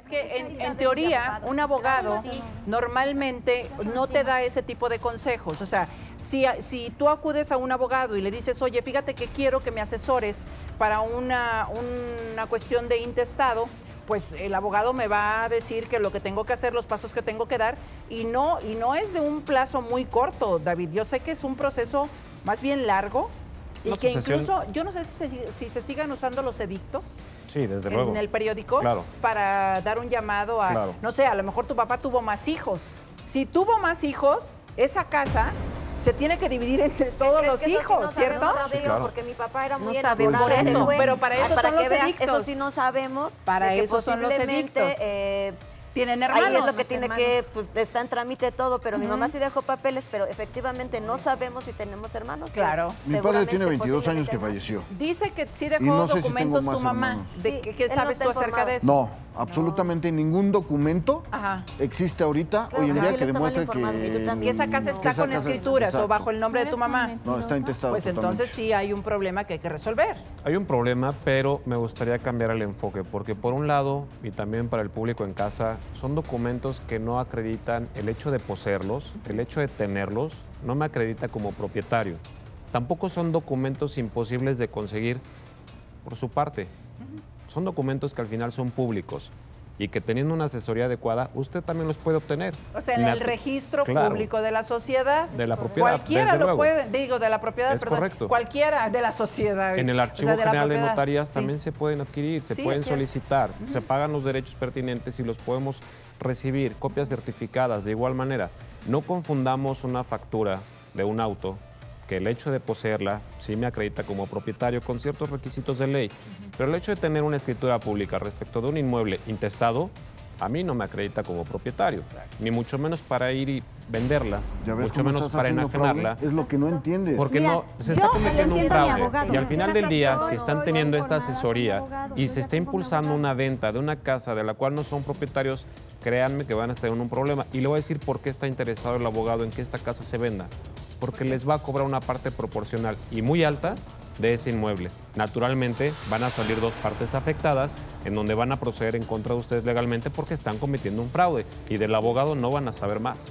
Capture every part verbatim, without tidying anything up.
que en, en teoría un abogado normalmente no te da ese tipo de consejos. O sea, si, si tú acudes a un abogado y le dices, oye, fíjate que quiero que me asesores para una, una cuestión de intestado, pues el abogado me va a decir que lo que tengo que hacer, los pasos que tengo que dar, y no, y no es de un plazo muy corto, David. Yo sé que es un proceso más bien largo, y que incluso, yo no sé si, si se sigan usando los edictos. Sí, desde en luego. el periódico, claro, para dar un llamado a, claro. no sé, a lo mejor tu papá tuvo más hijos. Si tuvo más hijos, esa casa se tiene que dividir entre todos los hijos, no ¿cierto? Sí, claro. Porque mi papá era muy no enamorado. Por eso, pero para eso para son los veas, edictos. Eso sí no sabemos. Para eso son los edictos. Eh, Tienen hermanos. Ahí es lo que tiene hermanos. que, pues está en trámite todo, pero uh-huh. mi mamá sí dejó papeles, pero efectivamente no sabemos si tenemos hermanos. Claro. Mi padre tiene veintidós años que falleció. Dice que sí dejó no sé documentos si tu mamá. Hermanos. ¿De sí, qué, qué sabes no tú acerca de eso? No, absolutamente no. ningún documento Ajá. existe ahorita, claro, hoy en día, que demuestre que... que esa casa está con casa, escrituras exacto. o bajo el nombre de tu mamá. No, está intestado. Pues totalmente. entonces sí hay un problema que hay que resolver. Hay un problema, pero me gustaría cambiar el enfoque, porque por un lado, y también para el público en casa, son documentos que no acreditan el hecho de poseerlos, el hecho de tenerlos, no me acredita como propietario. Tampoco son documentos imposibles de conseguir por su parte. Son documentos que al final son públicos y que teniendo una asesoría adecuada, usted también los puede obtener. O sea, en el registro claro. público de la sociedad. De la propiedad, cualquiera lo puede, digo, de la propiedad, es perdón, correcto. Cualquiera de la sociedad. En el Archivo o sea, de General de Notarías sí. también se pueden adquirir, se sí, pueden solicitar, uh-huh. se pagan los derechos pertinentes y los podemos recibir, copias certificadas. De igual manera, no confundamos una factura de un auto, que el hecho de poseerla sí me acredita como propietario con ciertos requisitos de ley, uh-huh. pero el hecho de tener una escritura pública respecto de un inmueble intestado, a mí no me acredita como propietario, ni mucho menos para ir y venderla, mucho menos para enajenarla. Es lo que no entiendes. Porque Mira, no, se está cometiendo un fraude. Y al final del día, si están teniendo esta asesoría y se está impulsando una venta de una casa de la cual no son propietarios, créanme que van a estar en un problema. Y le voy a decir por qué está interesado el abogado en que esta casa se venda. Porque les va a cobrar una parte proporcional y muy alta de ese inmueble. Naturalmente van a salir dos partes afectadas en donde van a proceder en contra de ustedes legalmente porque están cometiendo un fraude y del abogado no van a saber más.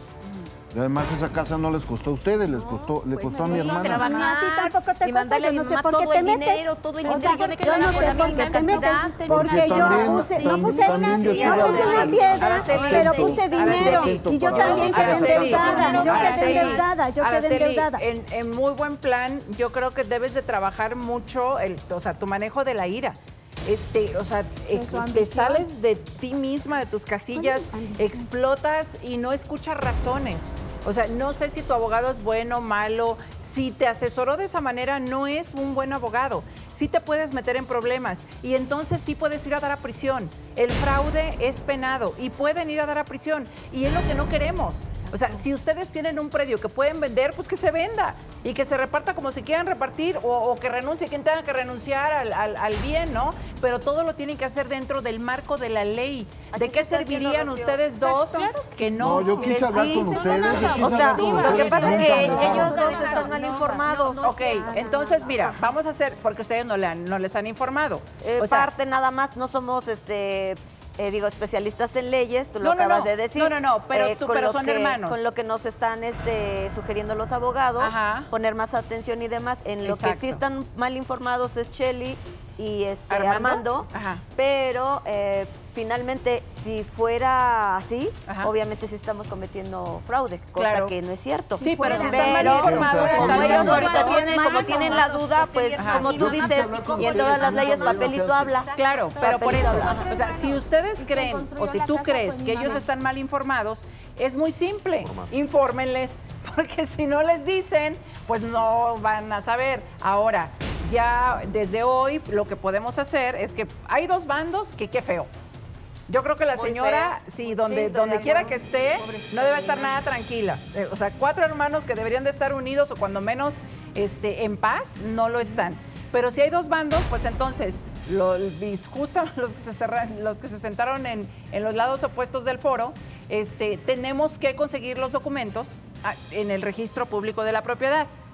Y además esa casa no les costó a ustedes, les costó, le costó a mi hermana. Trabajar, a ti tampoco te y costó, yo no sé por qué te metes. Dinero, todo el o sea, dinero, yo, yo no sé por qué te metes, porque yo puse, no puse, no puse una piedra, pero puse dinero. Y yo también quedé endeudada, yo quedé endeudada, yo quedé endeudada. En, en muy buen plan, yo creo que debes de trabajar mucho, el, o sea, tu manejo de la ira. Te, o sea, eh, te sales de ti misma, de tus casillas, explotas y no escuchas razones. O sea, no sé si tu abogado es bueno o malo. Si te asesoró de esa manera, no es un buen abogado. Sí te puedes meter en problemas y entonces sí puedes ir a dar a prisión. El fraude es penado y pueden ir a dar a prisión y es lo que no queremos. O sea, si ustedes tienen un predio que pueden vender, pues que se venda y que se reparta como si quieran repartir o, o que renuncie quien tenga que renunciar al, al, al bien, ¿no? Pero todo lo tienen que hacer dentro del marco de la ley. Así ¿De qué servirían ustedes dos claro. que no? No, yo quise hablar sí, con ustedes. O sea, lo que pasa es que ellos dos están mal informados. Ok, entonces mira, vamos a hacer, porque ustedes no, le han, no les han informado. Eh, o sea, parte nada más, no somos este... Eh, digo, especialistas en leyes, tú lo no, no, acabas no. de decir. No, no, no, pero, eh, tú, pero son que, hermanos. Con lo que nos están este, sugiriendo los abogados, Ajá. poner más atención y demás. En lo Exacto. que sí están mal informados es Chely y este, Armando, Armando, Ajá. pero eh, finalmente, si fuera así, Ajá. obviamente sí estamos cometiendo fraude, cosa Claro. que no es cierto. Sí, pero si pero, están mal informados, como están ellos mal ahorita informados. tienen, como tienen la duda, pues Ajá. como tú dices, y en todas las leyes papelito habla. Claro, pero por eso, Papelito habla. o sea, si ustedes creen o si tú crees que ellos están mal informados, es muy simple, infórmenles, porque si no les dicen, pues no van a saber. Ahora, ya desde hoy lo que podemos hacer es que hay dos bandos que qué feo. Yo creo que la Muy señora, feo. sí, donde, Sí, donde quiera que acuerdo. esté, no debe estar nada tranquila. Eh, o sea, cuatro hermanos que deberían de estar unidos o cuando menos este, en paz, no lo están. Pero si hay dos bandos, pues entonces, los, justo los que se, cerran, los que se sentaron en, en los lados opuestos del foro, este, tenemos que conseguir los documentos en el registro público de la propiedad.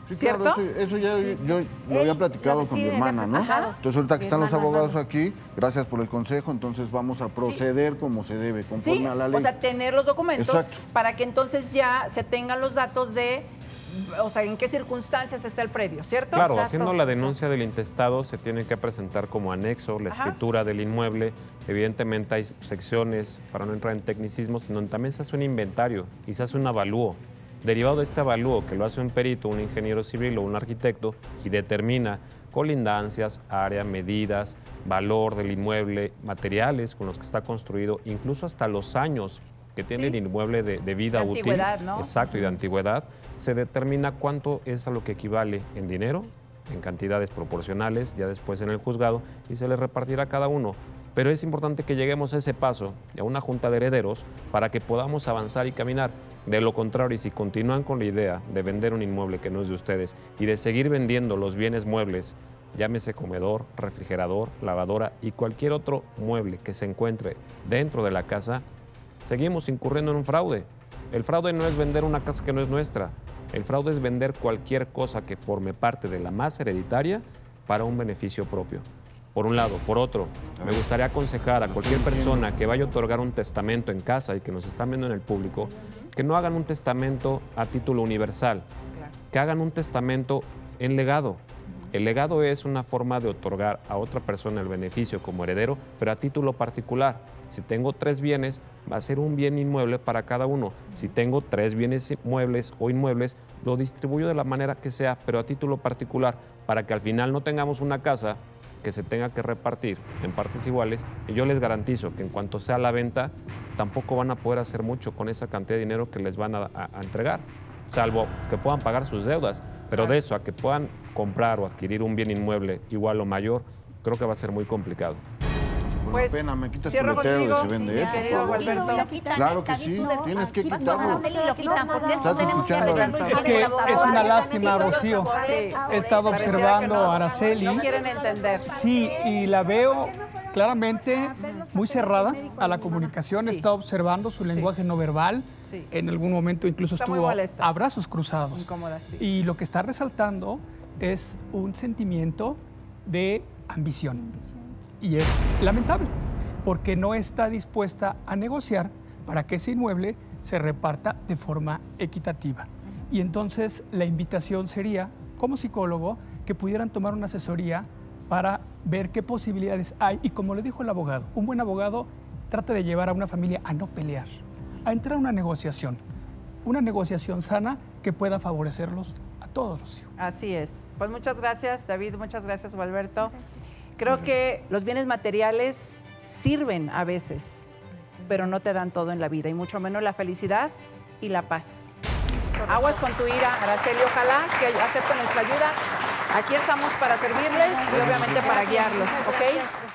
Sí, ¿cierto? Claro, eso, eso ya sí. yo, yo lo había platicado lo con mi hermana, ¿no? Ajá. Entonces ahorita que están los abogados aquí, gracias por el consejo, entonces vamos a proceder sí. como se debe, conforme sí, a la ley. O sea, tener los documentos Exacto. para que entonces ya se tengan los datos de, o sea, en qué circunstancias está el predio, ¿cierto? Claro, Exacto. haciendo la denuncia del intestado se tiene que presentar como anexo la Ajá. escritura del inmueble. Evidentemente hay secciones, para no entrar en tecnicismos, en donde también se hace un inventario y se hace un avalúo. Derivado de este avalúo, que lo hace un perito, un ingeniero civil o un arquitecto, y determina colindancias, área, medidas, valor del inmueble, materiales con los que está construido, incluso hasta los años que tiene sí. el inmueble de, de vida de útil. Antigüedad, ¿no? Exacto, y de antigüedad. Se determina cuánto es a lo que equivale en dinero, en cantidades proporcionales, ya después en el juzgado, y se le repartirá a cada uno. Pero es importante que lleguemos a ese paso, a una junta de herederos, para que podamos avanzar y caminar. De lo contrario, y si continúan con la idea de vender un inmueble que no es de ustedes y de seguir vendiendo los bienes muebles, llámese comedor, refrigerador, lavadora y cualquier otro mueble que se encuentre dentro de la casa, seguimos incurriendo en un fraude. El fraude no es vender una casa que no es nuestra. El fraude es vender cualquier cosa que forme parte de la masa hereditaria para un beneficio propio. Por un lado. Por otro, me gustaría aconsejar a cualquier persona que vaya a otorgar un testamento en casa y que nos están viendo en el público, que no hagan un testamento a título universal, que hagan un testamento en legado. El legado es una forma de otorgar a otra persona el beneficio como heredero, pero a título particular. Si tengo tres bienes, va a ser un bien inmueble para cada uno. Si tengo tres bienes muebles o inmuebles, lo distribuyo de la manera que sea, pero a título particular, para que al final no tengamos una casa que se tenga que repartir en partes iguales, y yo les garantizo que en cuanto sea la venta, tampoco van a poder hacer mucho con esa cantidad de dinero que les van a, a, a entregar, salvo que puedan pagar sus deudas, pero de eso a que puedan comprar o adquirir un bien inmueble igual o mayor, creo que va a ser muy complicado. Pues, pena, me quitas cierro tu letrero contigo, que se vende esto. querido Gualberto. Claro que sí, tienes que quitarlo. Estás escuchando. Es que es una lástima, Rocío. He estado observando a Araceli. No quieren entender. Sí, y la veo claramente muy cerrada a la comunicación. He estado observando su lenguaje no verbal. En algún momento incluso estuvo a brazos cruzados. Y lo que está resaltando es un sentimiento de ambición. Y es lamentable, porque no está dispuesta a negociar para que ese inmueble se reparta de forma equitativa. Y entonces la invitación sería, como psicólogo, que pudieran tomar una asesoría para ver qué posibilidades hay. Y como le dijo el abogado, un buen abogado trata de llevar a una familia a no pelear, a entrar a una negociación, una negociación sana que pueda favorecerlos a todos, Rocío. Así es. Pues muchas gracias, David, muchas gracias, Gualberto. Creo que los bienes materiales sirven a veces, pero no te dan todo en la vida, y mucho menos la felicidad y la paz. Aguas con tu ira, Araceli. Ojalá que acepten nuestra ayuda. Aquí estamos para servirles y obviamente para guiarlos, ¿ok?